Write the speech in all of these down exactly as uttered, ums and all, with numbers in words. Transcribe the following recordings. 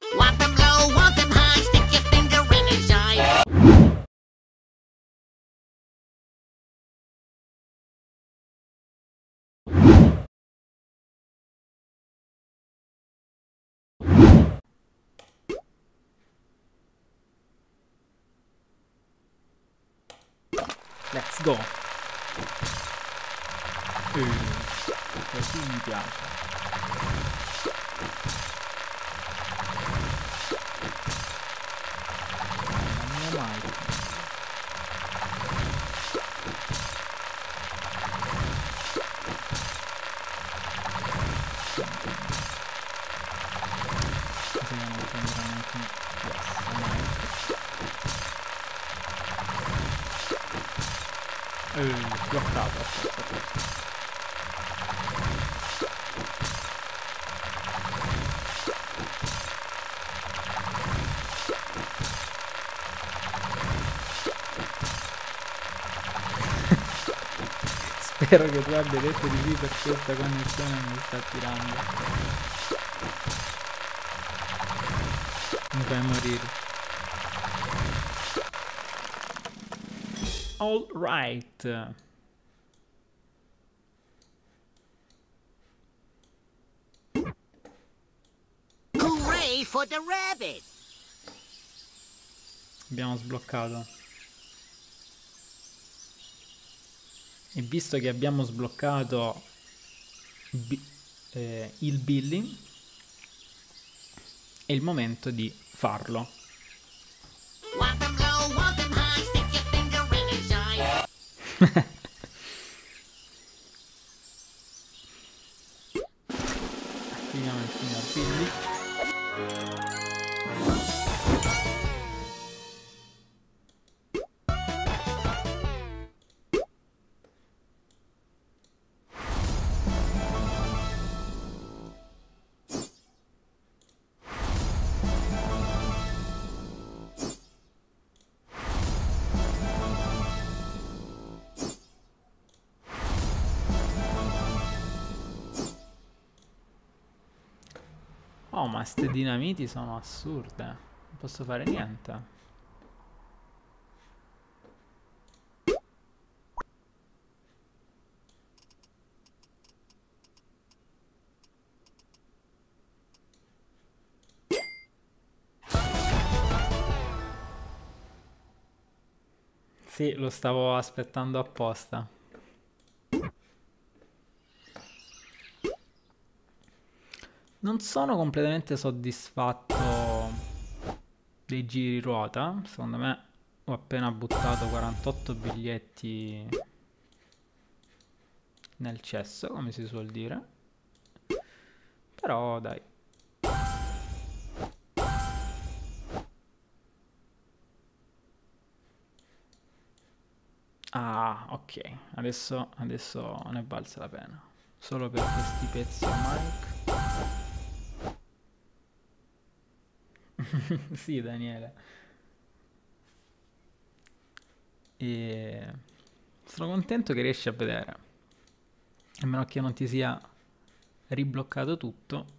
Want them low, want them high, stick your finger in his eye. Let's go. Uh, così mi piace. Non mio mai. Così non prenderà neanche yes, eh, bloccato. Aspetta, aspetta. Spero che tu abbia detto di sì per questa connessione mi sta tirando. Mi fai morire. All right. Hooray for the rabbit! Abbiamo sbloccato. E visto che abbiamo sbloccato bi eh, il billing, è il momento di farlo. Want them low, want them high, stick your finger in his eye. Attiviamo il signor Billy. Oh, ma ste dinamiti sono assurde. Non posso fare niente. Sì, lo stavo aspettando apposta. Non sono completamente soddisfatto dei giri ruota. Secondo me ho appena buttato quarantotto biglietti nel cesso, come si suol dire. Però dai. Ah, ok. Adesso, adesso ne è valsa la pena. Solo per questi pezzi a Mike. Sì, Daniele. E sono contento che riesci a vedere. A meno che non ti sia ribloccato tutto.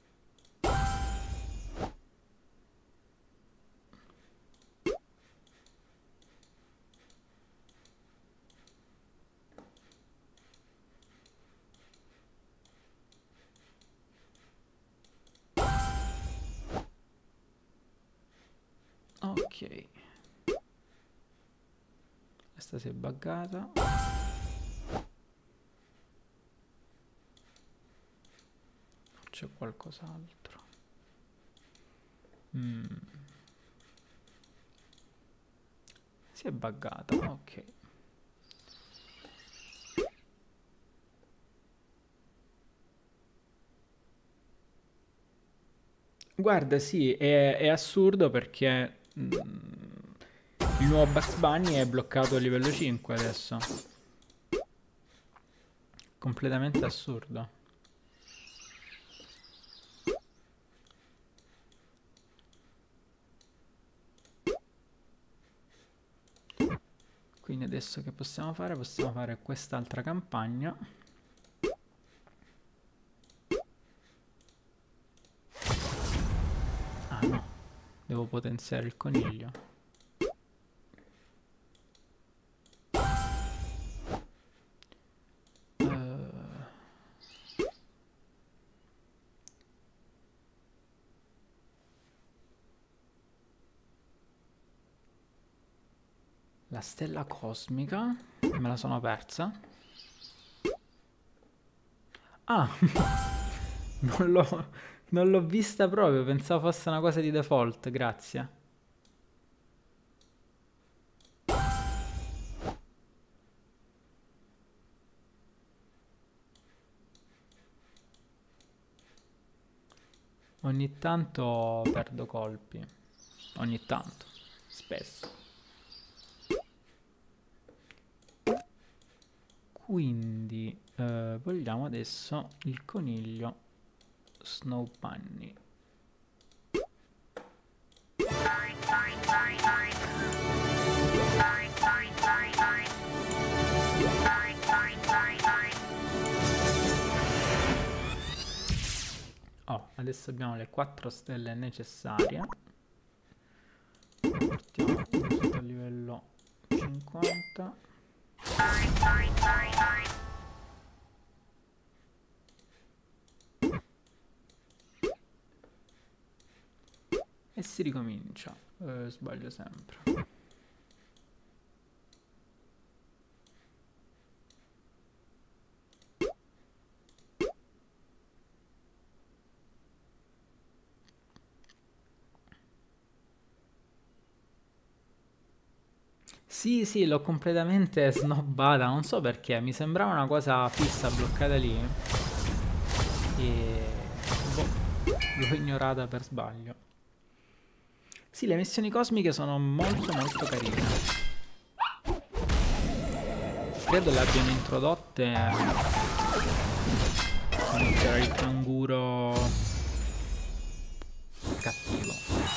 Ok. Questa si è buggata. C'è qualcos'altro. Mm. Si è buggata, ok. Guarda, sì, è, è assurdo perché mm, il nuovo Bugs Bunny è bloccato a livello cinque adesso. Completamente assurdo. Quindi adesso che possiamo fare? Possiamo fare quest'altra campagna. Ah, no, devo potenziare il coniglio. Uh, la stella cosmica, me la sono persa. Ah, non l'ho non l'ho vista proprio, pensavo fosse una cosa di default, grazie. Ogni tanto perdo colpi, ogni tanto, spesso. Quindi eh, vogliamo adesso il coniglio Snow Bunny. Oh, adesso abbiamo le quattro stelle necessarie. Portiamo questo a livello cinquanta. E si ricomincia. Eh, sbaglio sempre. Sì, sì, l'ho completamente snobbata, non so perché, mi sembrava una cosa fissa bloccata lì e boh, l'ho ignorata per sbaglio. Sì, le missioni cosmiche sono molto molto carine. Credo le abbiano introdotte quando c'era il canguro cattivo.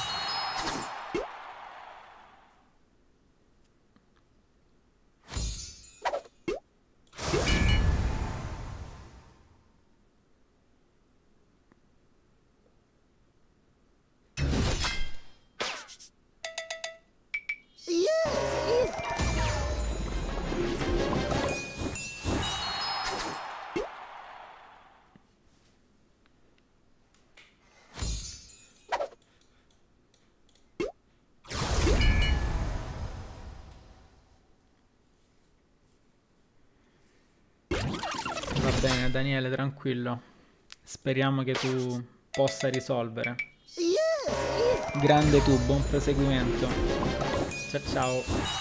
Va bene, Daniele, tranquillo. Speriamo che tu possa risolvere. Grande tu, buon proseguimento. Ciao ciao.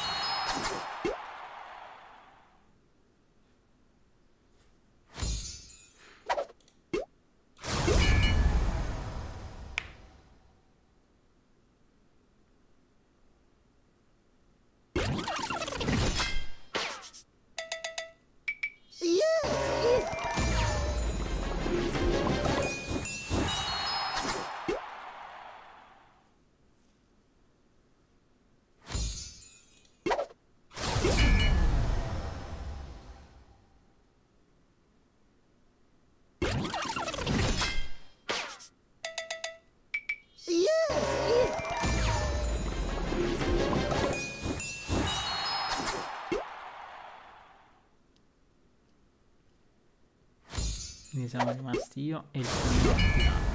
Quindi siamo rimasti io e il signor tiranno.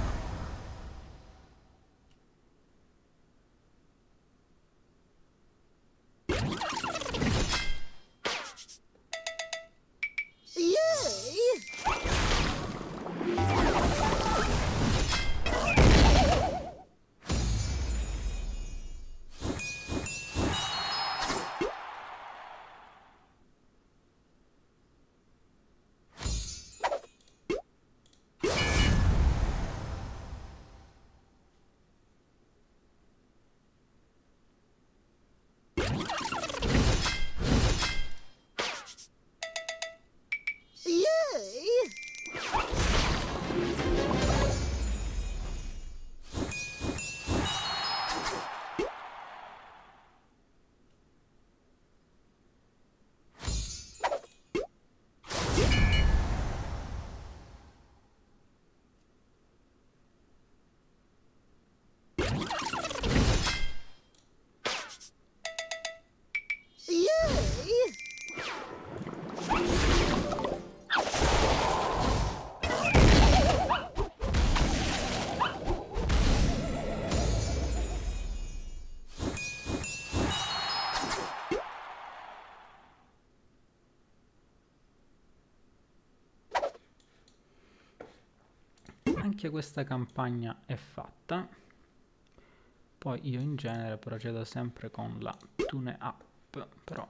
anche questa campagna è fatta. Poi io in genere procedo sempre con la tune up, però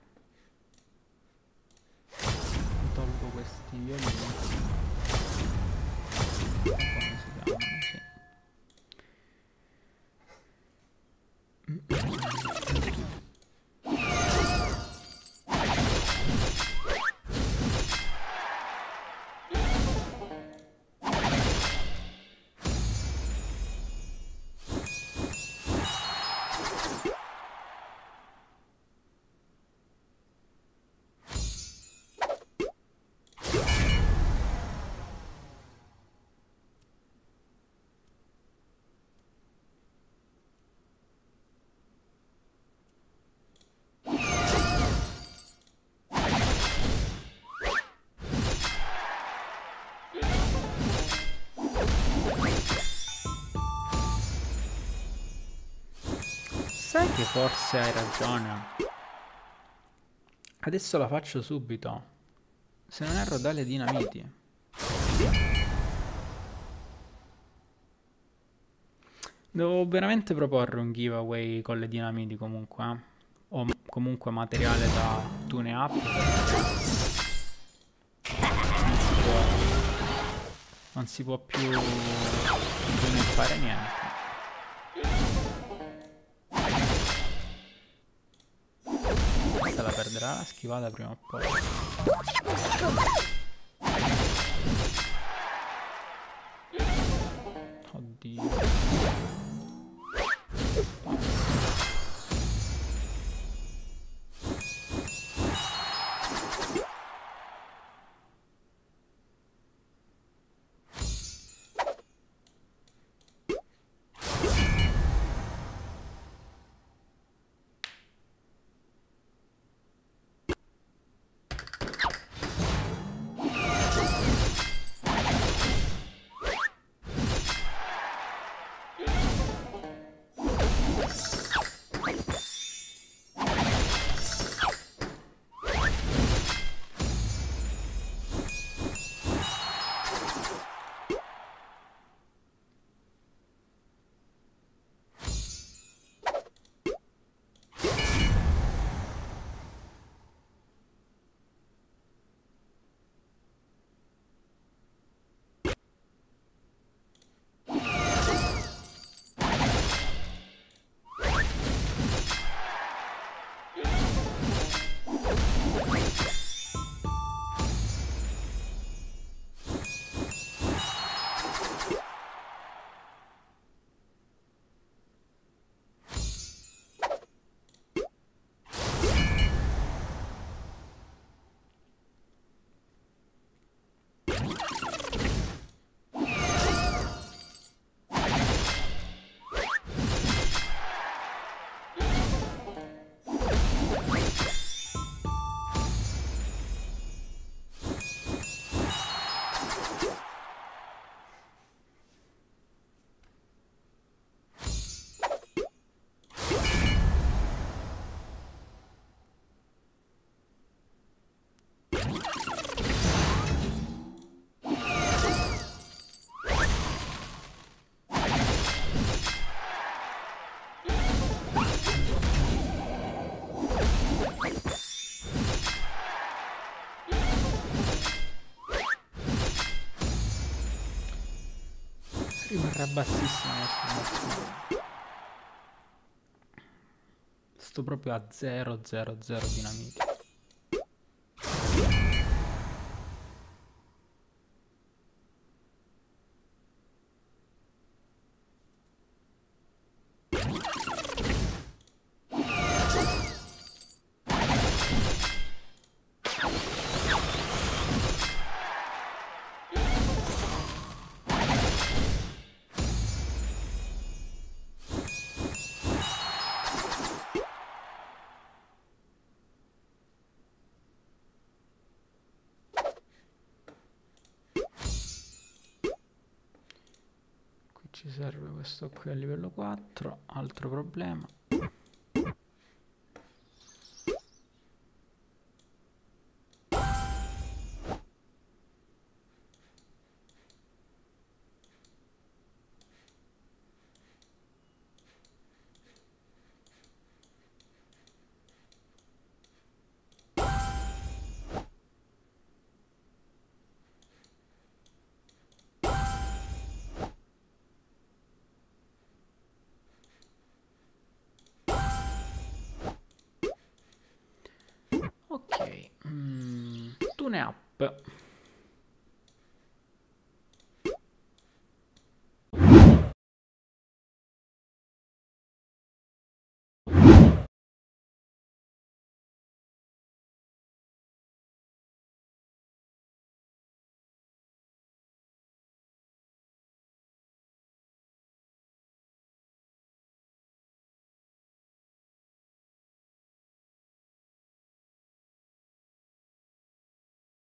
tolgo questi violini. Come si chiamano? Sì. Sai che forse hai ragione? Adesso la faccio subito. Se non erro dalle dinamiti. Devo veramente proporre un giveaway con le dinamiti comunque, eh? O comunque materiale da tune up, non si può, non si può più fare niente. Questa la perderà la schivata prima o poi. Oddio. Rimarrà bassissimo questo. Sto proprio a zero zero zero dinamiti. Ci serve questo qui a livello quattro, altro problema. Alcune app